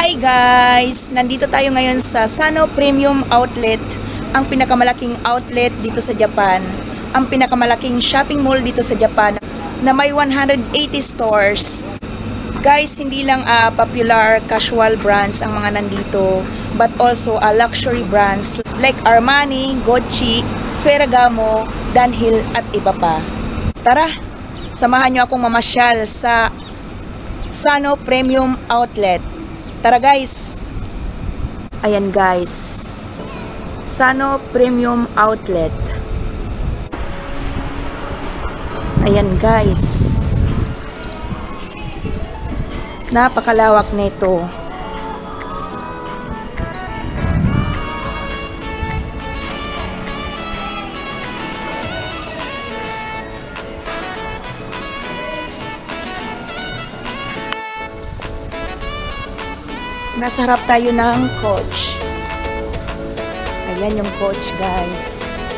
Hi guys! Nandito tayo ngayon sa Sano Premium Outlet, ang pinakamalaking outlet dito sa Japan, ang pinakamalaking shopping mall dito sa Japan na may 180 stores. Guys, hindi lang popular casual brands ang mga nandito, but also luxury brands like Armani, Gucci, Ferragamo, Dunhill at iba pa. Tara, samahan nyo akong mamasyal sa Sano Premium Outlet. Tara guys! Ayan guys, Sano Premium Outlet. Ayan guys, napakalawak nito. Nasa harap tayo ng coach. Ayan yung coach guys.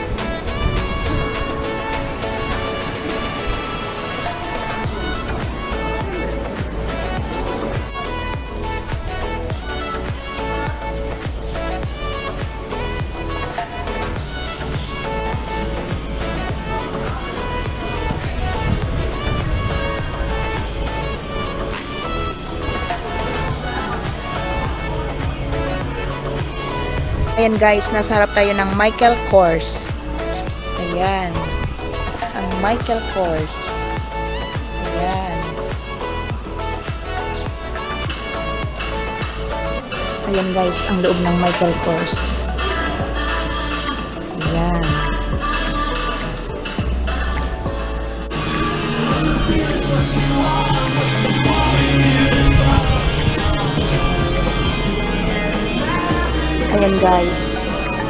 Ayan guys, nasa harap tayo ng Michael Kors. Ayan. Ang Michael Kors. Ayan. Ayan guys, ang loob ng Michael Kors. Ayan. Ayan guys,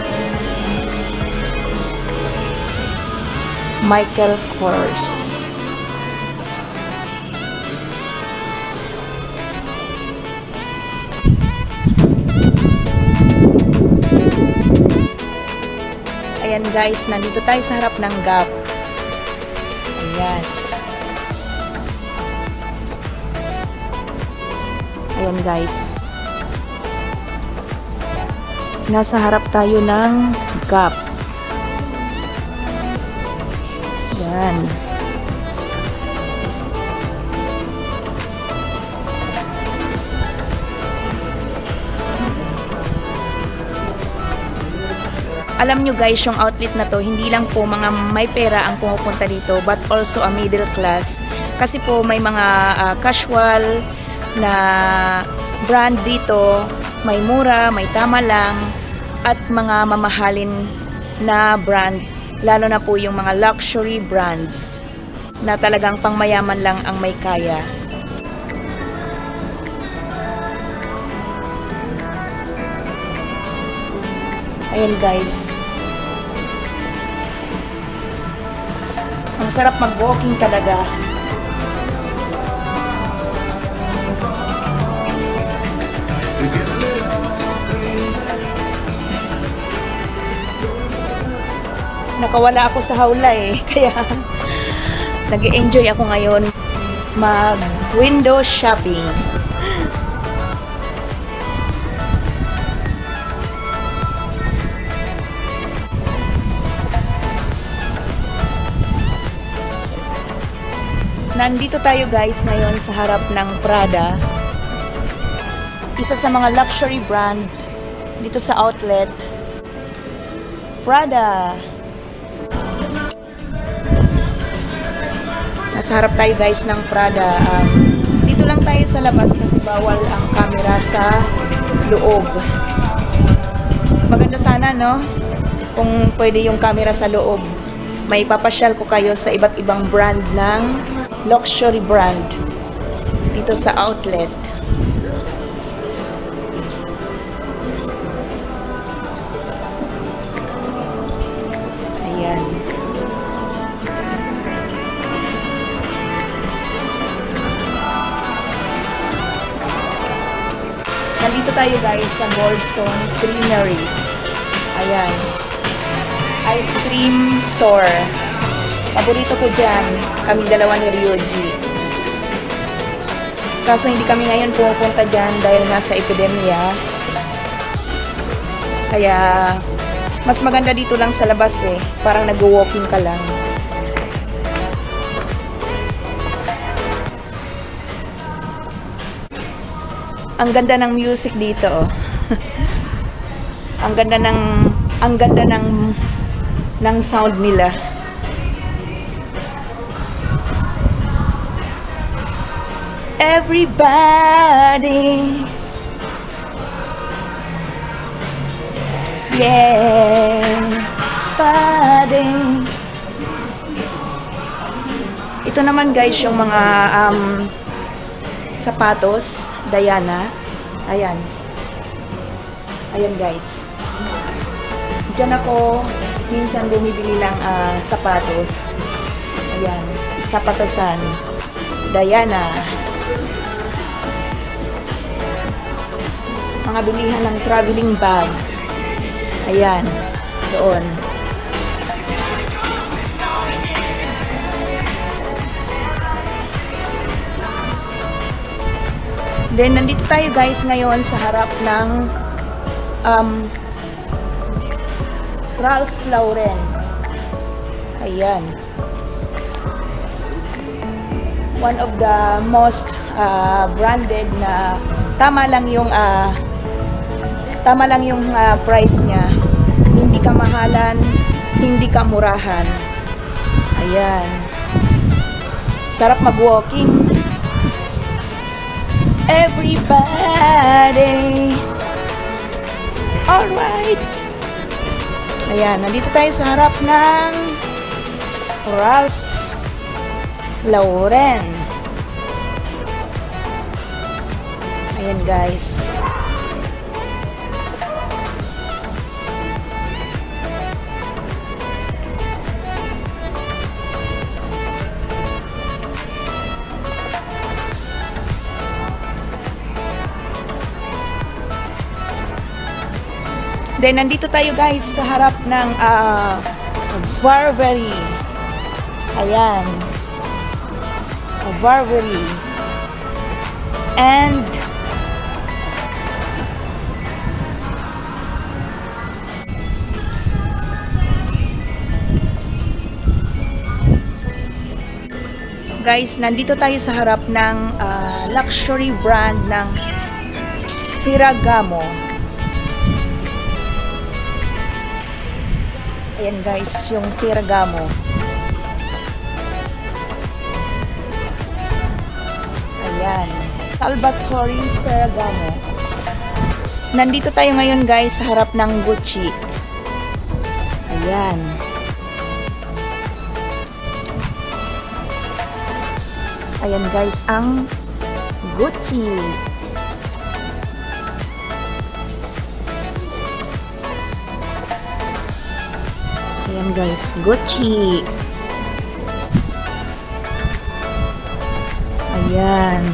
Michael Kors. Ayan guys, nandito tayo sa harap ng Gap. Ayan. Ayan guys, nasa harap tayo ng Gap. Yan. Alam nyo guys, yung outlet na to, hindi lang po mga may pera ang pumupunta dito, but also a middle class. Kasi po may mga casual na brand dito, may mura, may tama lang, at mga mamahalin na brand, lalo na po yung mga luxury brands na talagang pangmayaman lang ang may kaya. Ayan guys, ang sarap mag-walking talaga. Nakawala ako sa hawla kaya nag-enjoy ako ngayon mag-window shopping. Nandito tayo guys ngayon sa harap ng Prada, isa sa mga luxury brand dito sa outlet. Prada. Nasa harap tayo guys ng Prada. Dito lang tayo sa labas kasi bawal ang camera sa loob. Maganda sana no, kung pwede yung camera sa loob. May papasyal ko kayo sa iba't ibang brand ng luxury brand dito sa outlet. Ayan. Nandito tayo guys sa Goldstone Creamery. Ayan. Ice cream store. Paborito ko dyan. Kaming dalawa ni Ryoji. Kaso hindi kami ngayon pumupunta dyan dahil nga sa epidemya. Kaya mas maganda dito lang sa labas eh. Parang nag-walking ka lang. Ang ganda ng music dito oh. ang ganda ng sound nila. Everybody, yeah, body. Ito naman guys yung mga sapatos, Diana. Ayan. Ayan guys. Diyan ako minsan bumibili ng sapatos. Ayan, sapatosan. Diana. Mga bilihan ng traveling bag. Ayan, doon. Then, nandito tayo guys ngayon sa harap ng Ralph Lauren. Ayan. One of the most branded na tama lang yung price niya. Hindi ka mahalan, hindi ka murahan. Ayan. Sarap mag-walking. Everybody. Alright. Ayan, nandito tayo sa harap ng Ralph Lauren. Ayan guys. Then, nandito tayo guys sa harap ng Burberry. Ayan. Burberry. And guys, nandito tayo sa harap ng luxury brand ng Ferragamo. Ayan guys, yung Ferragamo. Ayan. Salvatore Ferragamo. Nandito tayo ngayon guys sa harap ng Gucci. Ayan. Ayan guys, ang Gucci. Ayan guys, Gucci. Ayan.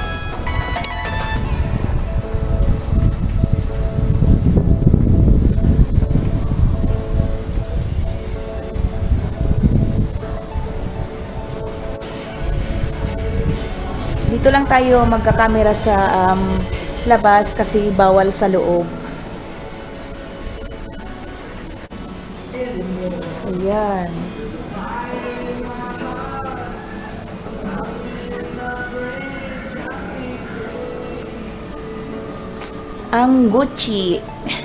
Dito lang tayo magkakamera sa labas kasi bawal sa loob. Ayan. Ang Gucci.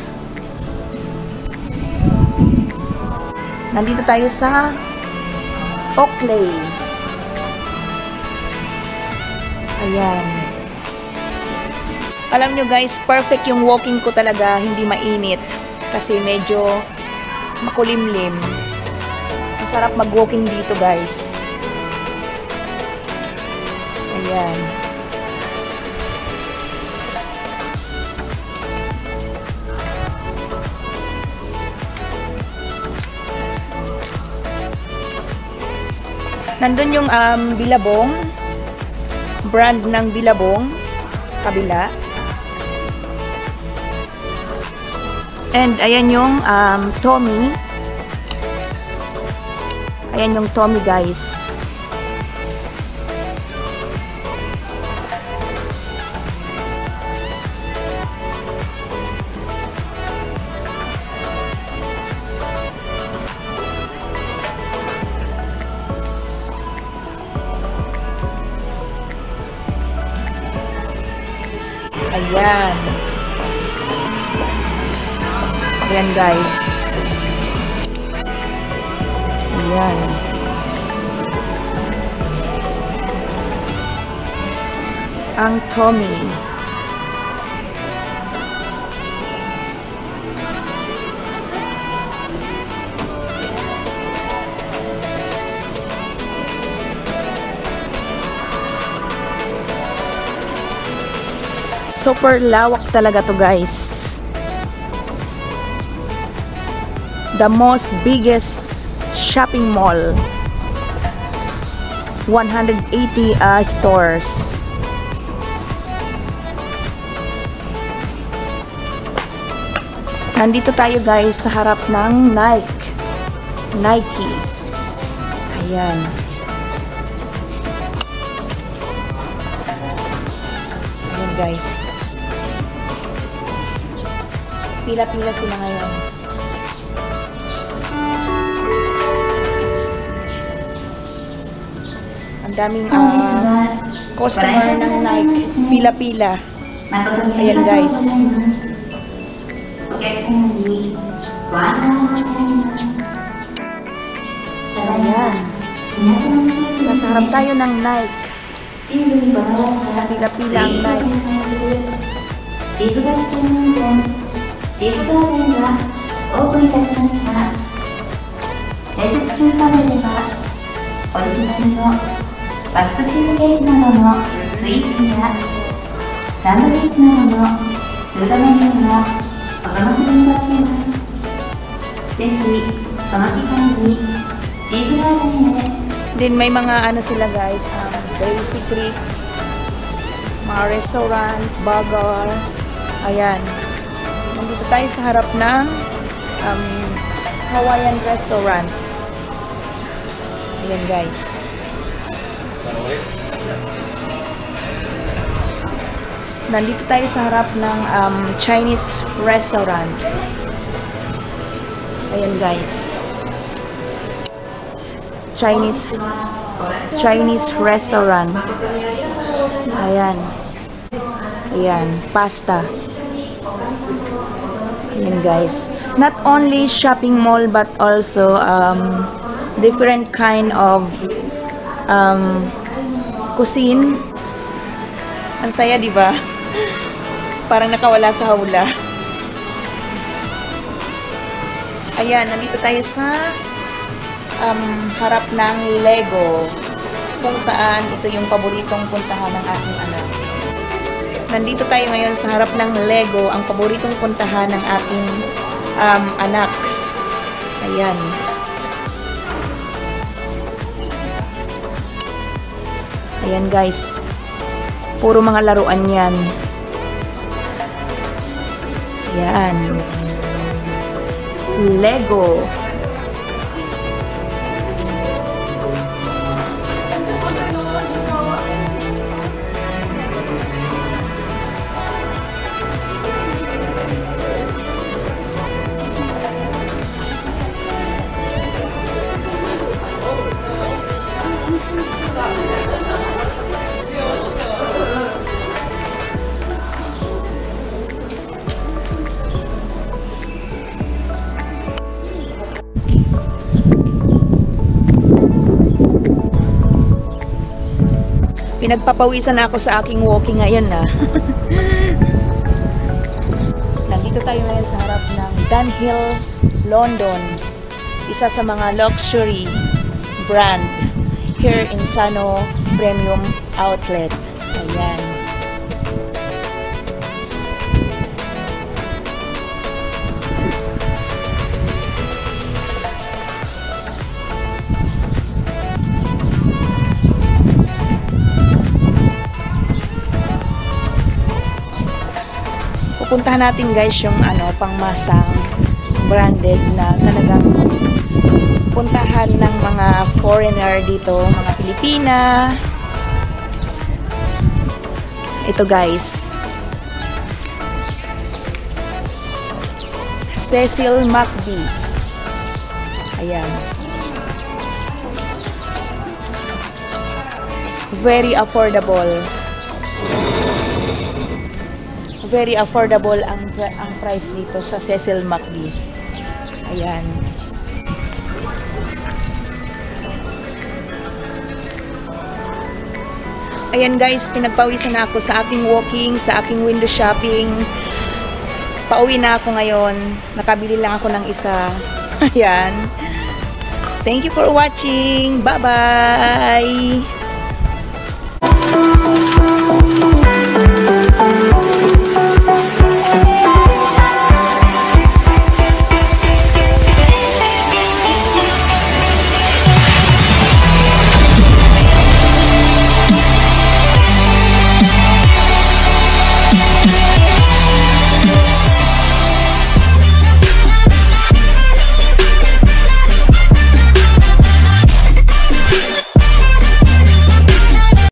Nandito tayo sa Oakley. Ayan. Alam nyo guys, perfect yung walking ko talaga, hindi mainit. Kasi medyo makulimlim. Masarap mag-walking dito guys. Ayan. Nandun yung Billabong. Brand ng Billabong sa kabila. And ayan yung Tommy. Ayan yung Tommy guys. Ayan. Ayan guys. Ayan. Ang Tommy. Super lawak talaga to guys. The most biggest shopping mall. 180 stores. Nandito tayo guys sa harap ng Nike. Ayan. Ayan guys. Pila-pila sila ngayon. Ang daming customer ng Nike. Pila-pila. Ayan guys. Ayan. Nasa harap tayo ng Nike. Pila-pila ang Nike. チーズガス専門店チーズガーデンがオープンいたしました。併設するカフェではオリジナルのバスクチーズケーキなどのスイーツやサンドイッチなどのフードメニューがお楽しみいただけます。ぜひこの機会にチーズガーデンへ。 Din may mga ano sila guys, basic crepes, mga restaurant, burger. Ayan. Nandito tayo sa harap ng Hawaiian restaurant. Ayan guys. Nandito tayo sa harap ng Chinese restaurant. Ayan guys. Chinese restaurant. Ayan. Ayan, pasta. Ayan guys. Not only shopping mall but also different kind of cuisine. Ang saya, di ba? Parang nakawala sa hawla. Ayan, nandito tayo sa harap ng Lego, kung saan ito yung paboritong puntahan ng aking anak. Nandito tayo ngayon sa harap ng Lego, ang paboritong puntahan ng aking anak. Ayan. Ayan guys. Puro mga laruan yan. Ayan. Lego. Pinagpapawisan ako sa aking walking ngayon na. Nandito tayo ngayon sa harap ng Dunhill, London. Isa sa mga luxury brand here in Sano Premium Outlet. Ayan. Pupuntahan natin guys yung pangmasang branded na talagang puntahan ng mga foreigner dito, mga Pilipina. Ito guys, Cecil McBee. Ayan. Very affordable. very affordable ang price dito sa Cecil McD. Ayan. Ayan guys, pinagpawisan na ako sa aking walking, sa aking window shopping. Pauwi na ako ngayon. Nakabili lang ako ng isa. Ayan. Thank you for watching. Bye-bye!